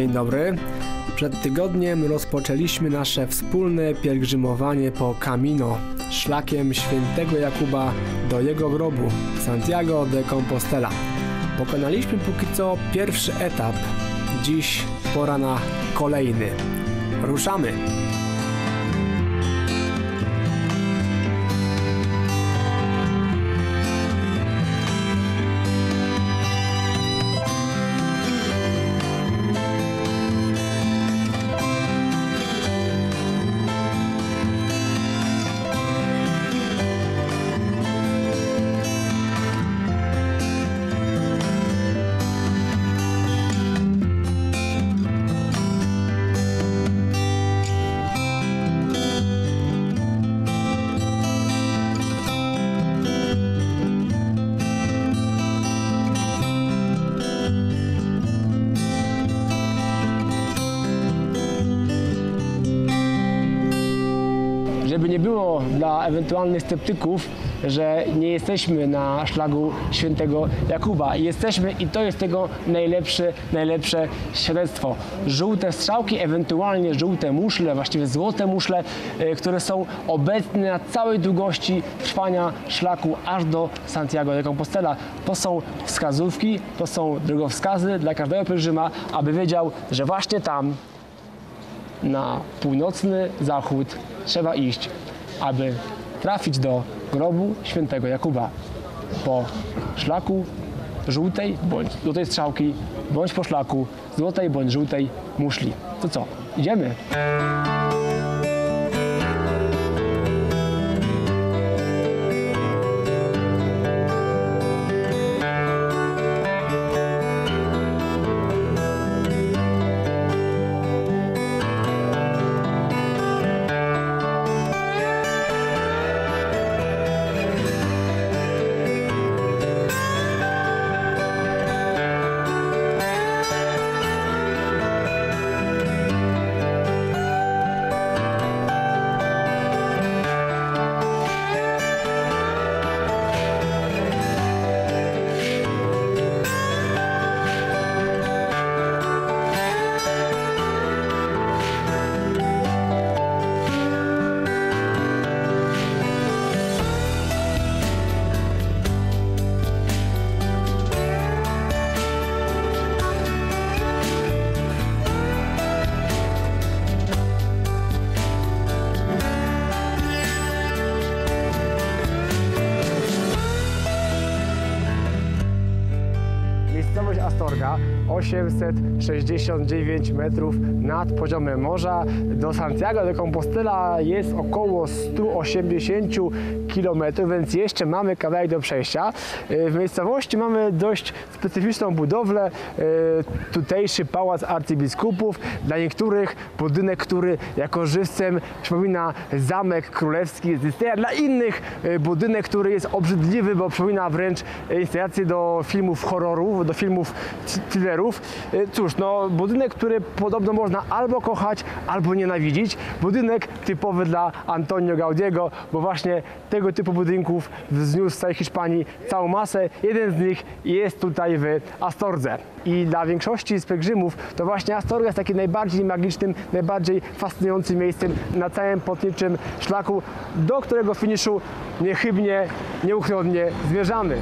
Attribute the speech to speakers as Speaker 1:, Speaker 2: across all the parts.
Speaker 1: Dzień dobry. Przed tygodniem rozpoczęliśmy nasze wspólne pielgrzymowanie po Camino, szlakiem świętego Jakuba do jego grobu, Santiago de Compostela. Pokonaliśmy póki co pierwszy etap. Dziś pora na kolejny. Ruszamy! Żeby nie było dla ewentualnych sceptyków, że nie jesteśmy na szlaku świętego Jakuba. Jesteśmy i to jest tego najlepsze świadectwo. Żółte strzałki, ewentualnie żółte muszle, właściwie złote muszle, które są obecne na całej długości trwania szlaku aż do Santiago de Compostela. To są wskazówki, to są drogowskazy dla każdego pielgrzyma, aby wiedział, że właśnie tam na północny zachód trzeba iść, aby trafić do grobu świętego Jakuba po szlaku żółtej bądź złotej strzałki, bądź po szlaku złotej bądź żółtej muszli. To co? Idziemy! Miejscowość Astorga, 869 metrów nad poziomem morza. Do Santiago de Compostela jest około 180 km, więc jeszcze mamy kawałek do przejścia. W miejscowości mamy dość specyficzną budowlę, tutejszy pałac arcybiskupów. Dla niektórych budynek, który jako żywcem przypomina zamek królewski z Disneya. Dla innych budynek, który jest obrzydliwy, bo przypomina wręcz instalację do filmów horrorów, do filmów thrillerów. Cóż, no budynek, który podobno można albo kochać, albo nienawidzić. Budynek typowy dla Antonio Gaudiego, bo właśnie tego typu budynków wzniósł w całej Hiszpanii całą masę. Jeden z nich jest tutaj w Astordze. I dla większości z pielgrzymów to właśnie Astorga jest takim najbardziej magicznym, najbardziej fascynującym miejscem na całym płatniczym szlaku, do którego finiszu niechybnie, nieuchronnie zmierzamy.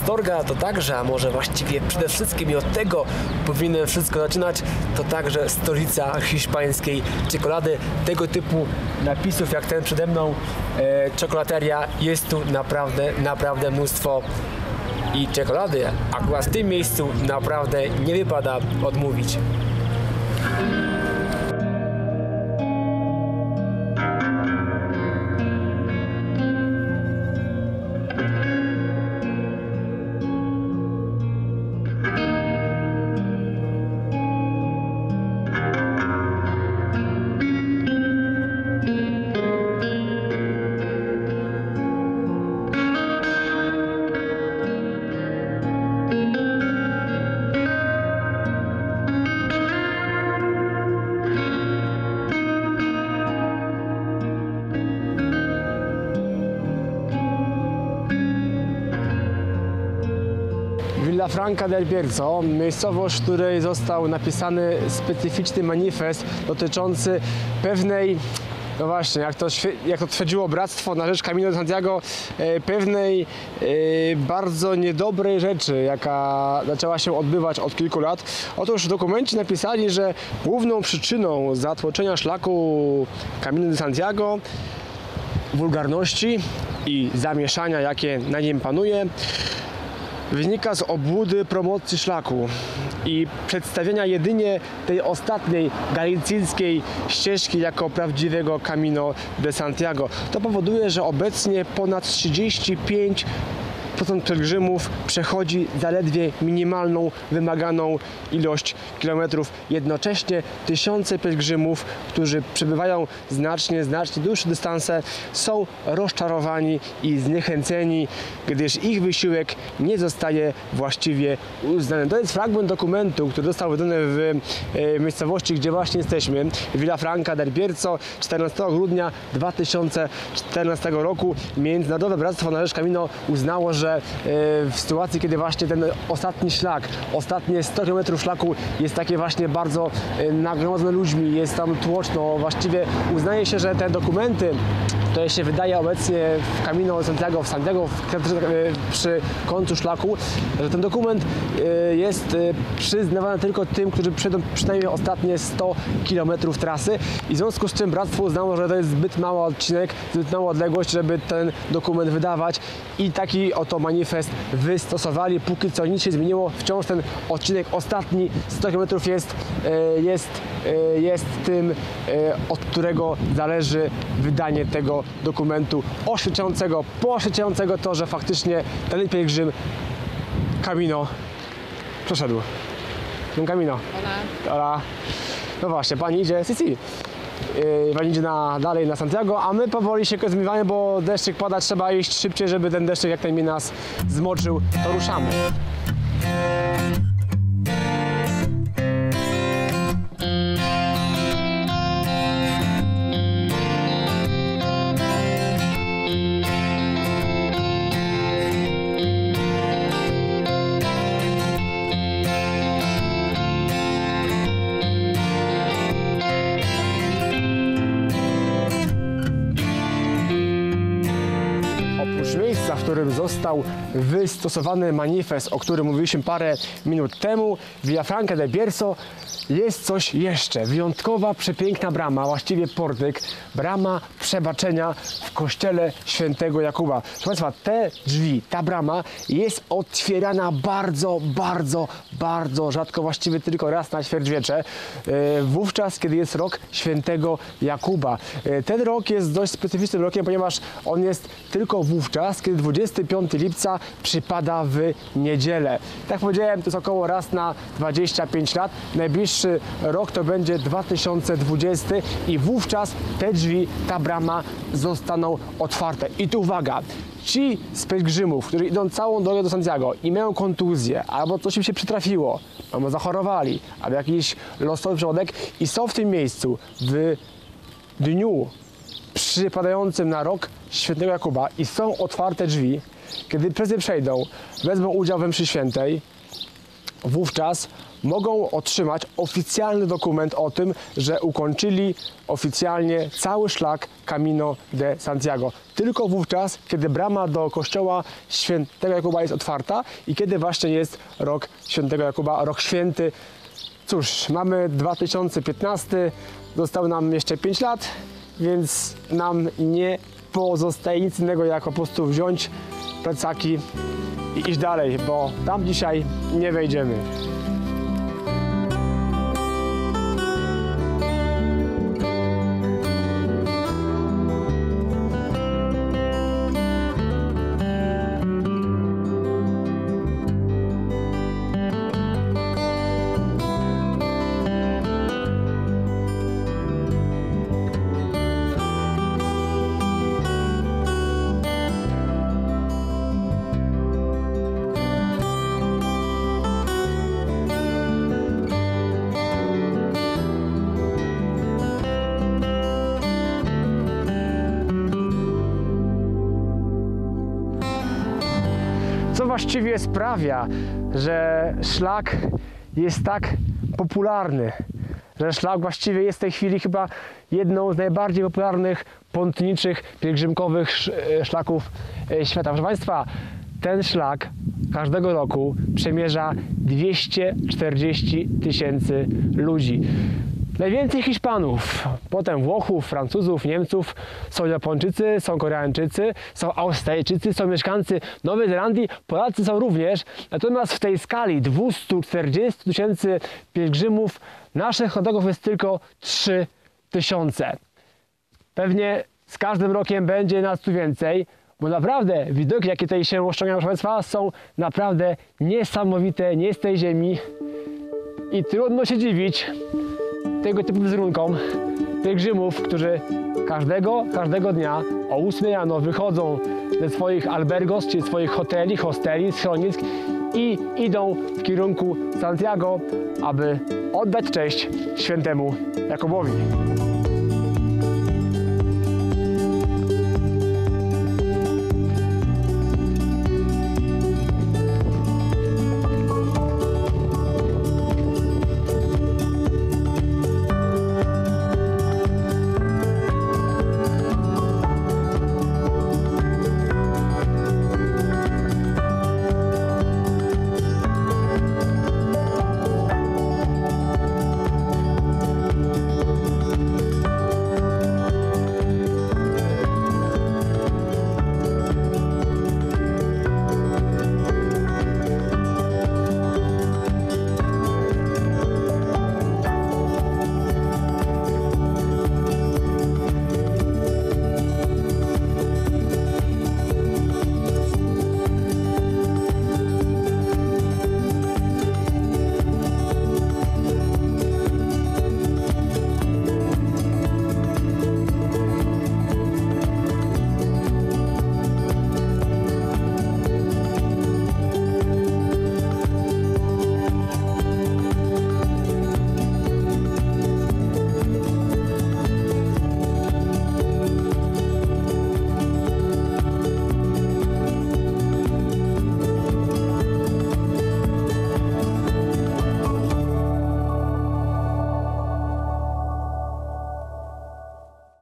Speaker 1: Astorga to także, a może właściwie przede wszystkim i od tego powinno wszystko zaczynać, to także stolica hiszpańskiej czekolady. Tego typu napisów jak ten przede mną, czekolateria, jest tu naprawdę mnóstwo i czekolady akurat w tym miejscu naprawdę nie wypada odmówić. Villafranca del Bierzo, miejscowość, w której został napisany specyficzny manifest dotyczący pewnej, no właśnie, jak to twierdziło Bractwo na rzecz Camino de Santiago, pewnej bardzo niedobrej rzeczy, jaka zaczęła się odbywać od kilku lat. Otóż w dokumencie napisali, że główną przyczyną zatłoczenia szlaku Camino de Santiago, wulgarności i zamieszania, jakie na nim panuje, wynika z obłudy promocji szlaku i przedstawienia jedynie tej ostatniej galicyjskiej ścieżki jako prawdziwego Camino de Santiago. To powoduje, że obecnie ponad 35% pielgrzymów przechodzi zaledwie minimalną, wymaganą ilość kilometrów. Jednocześnie tysiące pielgrzymów, którzy przebywają znacznie dłuższe dystanse, są rozczarowani i zniechęceni, gdyż ich wysiłek nie zostaje właściwie uznany. To jest fragment dokumentu, który został wydany w miejscowości, gdzie właśnie jesteśmy, Villafranca del Bierzo, 14 grudnia 2014 roku. Międzynarodowe Bractwo na rzecz Camino uznało, że w sytuacji, kiedy właśnie ten ostatni szlak, ostatnie 100 km szlaku jest takie właśnie bardzo nagromadzone ludźmi, jest tam tłoczno, właściwie uznaje się, że te dokumenty, które się wydaje obecnie w Camino de Santiago, przy końcu szlaku, że ten dokument jest przyznawany tylko tym, którzy przejdą przynajmniej ostatnie 100 km trasy i w związku z czym Bractwo uznało, że to jest zbyt mały odcinek, zbyt mała odległość, żeby ten dokument wydawać i taki oto manifest wystosowali. Póki co nic się zmieniło, wciąż ten odcinek ostatni 100 km jest tym, od którego zależy wydanie tego dokumentu poświadczającego to, że faktycznie ten pielgrzym Camino przeszedł. Un Camino. Hola. No właśnie, pani idzie, si. Pani idzie dalej na Santiago, a my powoli się zmywamy, bo deszczyk pada, trzeba iść szybciej, żeby ten deszczyk jak najmniej nas zmoczył, to ruszamy. W którym został wystosowany manifest, o którym mówiliśmy parę minut temu, Villafranca del Bierzo, jest coś jeszcze. Wyjątkowa, przepiękna brama, właściwie portyk, brama przebaczenia w kościele świętego Jakuba. Proszę Państwa, te drzwi, ta brama jest otwierana bardzo rzadko, właściwie tylko raz na ćwierćwiecze, wówczas, kiedy jest rok świętego Jakuba. Ten rok jest dość specyficznym rokiem, ponieważ on jest tylko wówczas, kiedy 25 lipca przypada w niedzielę. Tak powiedziałem, to jest około raz na 25 lat. Najbliższy rok to będzie 2020 i wówczas te drzwi, ta brama zostaną otwarte. I tu uwaga, ci z pielgrzymów, którzy idą całą drogę do Santiago i mają kontuzję, albo coś im się przytrafiło, albo zachorowali, albo jakiś losowy przypadek i są w tym miejscu w dniu przypadającym na rok świętego Jakuba i są otwarte drzwi, kiedy przez nie przejdą, wezmą udział we mszy świętej, wówczas mogą otrzymać oficjalny dokument o tym, że ukończyli oficjalnie cały szlak Camino de Santiago. Tylko wówczas, kiedy brama do kościoła Świętego Jakuba jest otwarta i kiedy właśnie jest rok Świętego Jakuba, rok święty. Cóż, mamy 2015, zostało nam jeszcze 5 lat, więc nam nie pozostaje nic innego, jak po prostu wziąć plecaki i iść dalej, bo tam dzisiaj nie wejdziemy. Co właściwie sprawia, że szlak jest tak popularny, że szlak właściwie jest w tej chwili chyba jedną z najbardziej popularnych pątniczych, pielgrzymkowych szlaków świata. Proszę Państwa, ten szlak każdego roku przemierza 240 000 ludzi. Najwięcej Hiszpanów, potem Włochów, Francuzów, Niemców, są Japończycy, są Koreańczycy, są Australijczycy, są mieszkańcy Nowej Zelandii, Polacy są również. Natomiast w tej skali 240 000 pielgrzymów naszych hodowców jest tylko 3000. Pewnie z każdym rokiem będzie nas tu więcej, bo naprawdę widoki, jakie tutaj się osiągają, proszę Państwa, są naprawdę niesamowite, nie z tej ziemi i trudno się dziwić tego typu wizerunkom pielgrzymów, którzy każdego dnia o 8 rano wychodzą ze swoich albergos, czyli swoich hoteli, hosteli, schronisk i idą w kierunku Santiago, aby oddać cześć świętemu Jakubowi.